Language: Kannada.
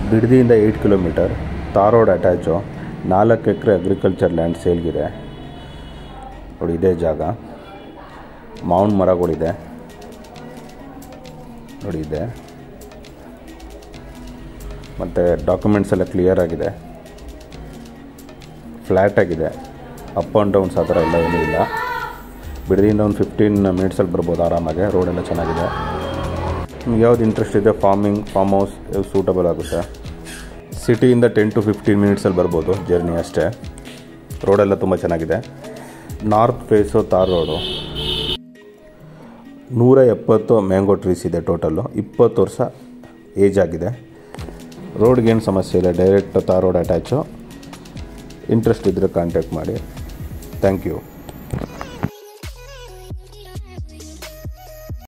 ಬಿಡದಿಯಿಂದ 8 ಕಿಲೋಮೀಟರ್, ತಾರ್ ರೋಡ್ ಅಟ್ಯಾಚು, 4 ಎಕರೆ ಅಗ್ರಿಕಲ್ಚರ್ ಲ್ಯಾಂಡ್ ಸೇಲ್ಗಿದೆ ನೋಡಿ. ಇದೇ ಜಾಗ, ಮಾವಿನ ಮರಗಳಿದೆ ನೋಡಿ ಇದೆ, ಮತ್ತು ಡಾಕ್ಯುಮೆಂಟ್ಸ್ ಎಲ್ಲ ಕ್ಲಿಯರ್ ಆಗಿದೆ, ಫ್ಲ್ಯಾಟ್ ಆಗಿದೆ, ಅಪ್ ಆ್ಯಂಡ್ ಡೌನ್ಸ್ ಆ ಥರ ಎಲ್ಲ ಏನೂ ಇಲ್ಲ. ಬಿಡದಿಯಿಂದ ಒಂದು 15 ಮಿನಿಟ್ಸಲ್ಲಿ ಬರ್ಬೋದು ಆರಾಮಾಗಿ. ರೋಡೆಲ್ಲ ಚೆನ್ನಾಗಿದೆ. ನಿಮ್ಗೆ ಯಾವ್ದು ಇಂಟ್ರೆಸ್ಟ್ ಇದೆ, ಫಾರ್ಮ್ ಹೌಸ್ ಸೂಟಬಲ್ ಆಗುತ್ತೆ. ಸಿಟಿಯಿಂದ 10 to 15 ಮಿನಿಟ್ಸಲ್ಲಿ ಬರ್ಬೋದು ಜರ್ನಿ ಅಷ್ಟೇ. ರೋಡೆಲ್ಲ ತುಂಬ ಚೆನ್ನಾಗಿದೆ. North face tar road. 170 mango trees ಇದೆ ಟೋಟಲ್ಲು. 20 ವರ್ಷ ಏಜ್ ಆಗಿದೆ. ರೋಡ್ಗೇನು ಸಮಸ್ಯೆ ಇಲ್ಲ, direct tar road attach. Interest ಇದ್ದರೆ ಕಾಂಟ್ಯಾಕ್ಟ್ ಮಾಡಿ. Thank you.